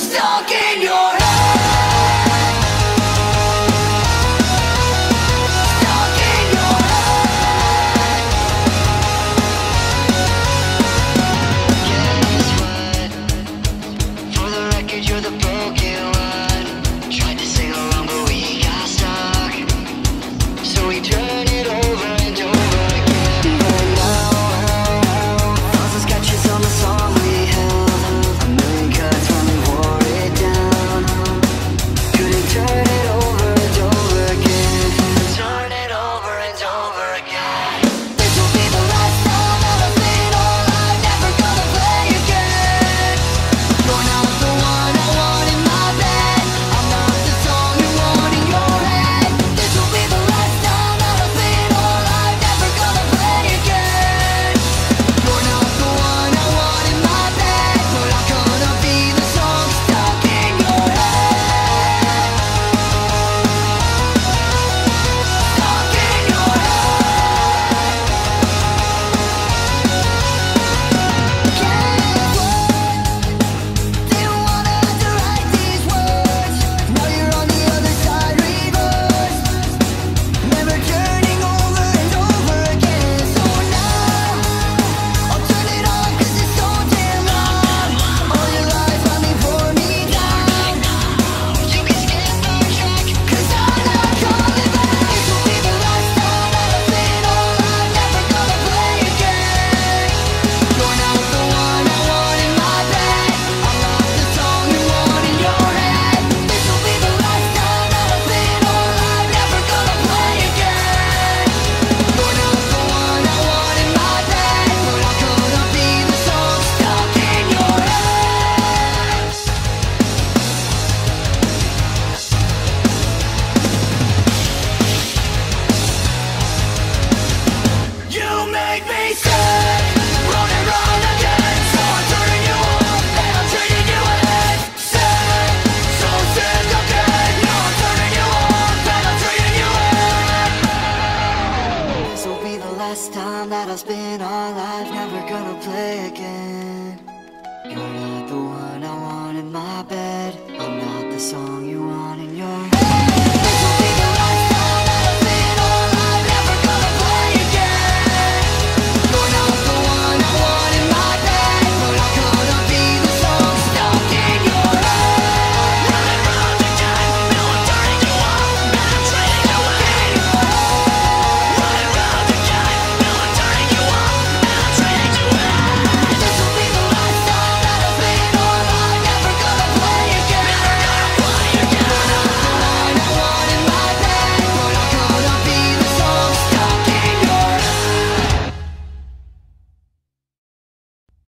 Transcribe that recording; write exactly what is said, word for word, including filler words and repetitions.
stuck in your head. You're the broken one. Tried to sing along but we got stuck, so we turn it over and over again. But now, thousands sketches on the song we held, a million cuts when we wore it down. Couldn't turn it over and over again. Turn it over and over again. This will be the last time that I've been all I'm never gonna play again. You're not the one last time that I'll spend all life, never gonna play again. You're not the one I want in my bed, I'm not the song you want in